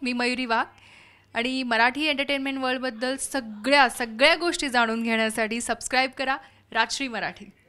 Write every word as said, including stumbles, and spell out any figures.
मी मयुरी वाघ आणि मराठी एंटरटेनमेंट वर्ल्डबद्दल सगळ्या सगळ्या गोष्टी जाणून घेण्यासाठी सबस्क्राईब करा राजश्री मराठी.